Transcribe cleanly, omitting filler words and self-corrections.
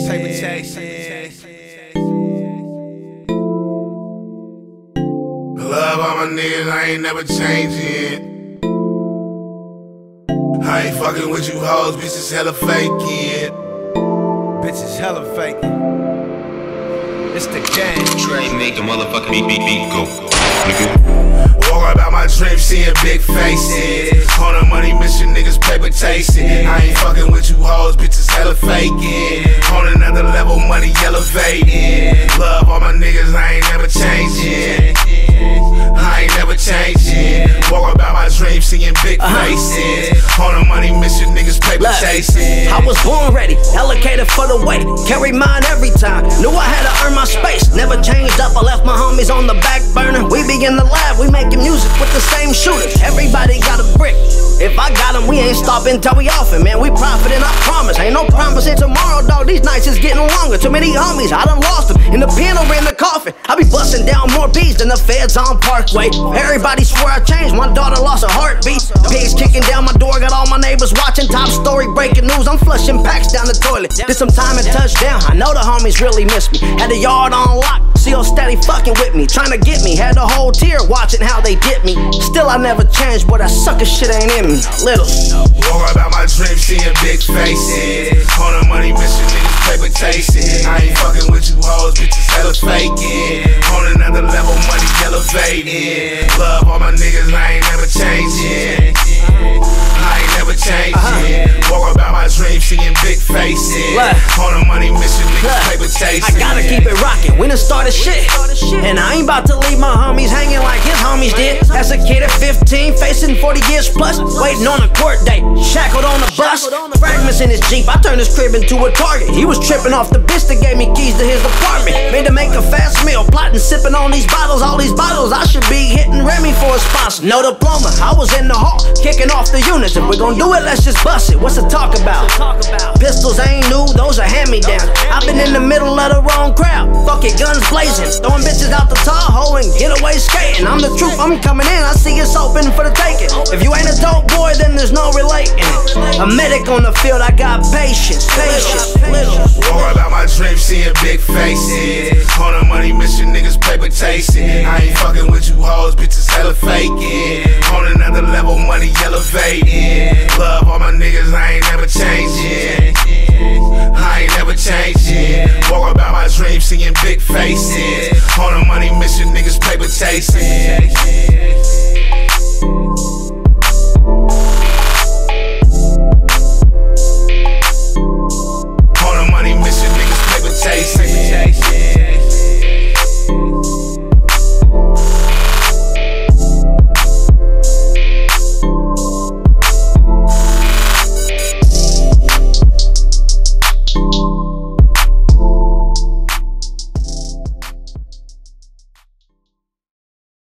Love all my niggas, I ain't never changing. I ain't fucking with you hoes, bitches hella faking. Bitches hella faking. It's the game. Trey make the motherfucking beat go, nigga. Walk about my dreams, seeing big faces. On a money mission, niggas paper chasing. I ain't fucking with you hoes, bitches hella faking. On another level, money elevating. Love all my niggas, I ain't never changing. I ain't never changing. Walk about my dreams, seeing big faces. On a money mission, niggas paper chasing. I was born ready, allocated for the weight. Carry mine every time. Knew I had to earn my space. Never changed up, I left my homies on the back burner. We be in the lab, we making music with the same shooters. Everybody got a brick. If I got them, we ain't stopping till we off it, man. We profiting, I promise. Ain't no promising tomorrow, dog. These nights is getting longer. Too many homies, I done lost them. In the pen or in the coffin. I be busting down more beats than the feds on Parkway. Everybody swear I changed. My daughter lost her heartbeat. Pigs kicking down my door, got all my neighbors watching. Top story breaking news. I'm flushing packs down the toilet. Did some time and touchdown. I know the homies really miss me. Had the yard on lock. CO steady fucking with me, trying to get me. Had the whole tier watching how they did me. Still I never changed, but that sucker shit ain't in me. Little. Walk about my dreams, seeing big faces. On a money mission, niggas paper chasing. I ain't fucking with you hoes, bitches hella faking. On another level, money elevating. Love all my niggas, I ain't never changing. I ain't never changing. Walk about my dreams, seeing big faces. On a money mission, niggas paper chasing. I gotta keep it rocking. We done started shit, and I ain't about to leave my homies hanging like his homies did. As a kid at 15, facing 40 years plus, waiting on a court date, shackled on a bus, fragments in his Jeep. I turned his crib into a target. He was tripping off the bitch that gave me keys to his apartment. Made to make a fast meal, plotting, sipping on these bottles. All these bottles, I should be hitting Remy for a sponsor. No diploma, I was in the hall, kicking off the units. If we're gon' do it, let's just bust it. What's the talk about? Pistols ain't new, those are hand-me-downs. I've been in the middle of the wrong crowd. Fuck it, guns blazing, throwing bitches out the Tahoe and get away skating. I'm the truth, I'm coming in, I see it's open for the taking. If you ain't a dope boy, then there's no relating. A medic on the field, I got patience. Walk about my dreams, seeing big faces. On a money mission, niggas paper chasing. I ain't fucking with you hoes, bitches hella faking. On another level, money elevating. Love all my niggas, I ain't never changing. I ain't never changing. Walk about my dreams, seeing big faces. On a money mission, niggas paper chasing.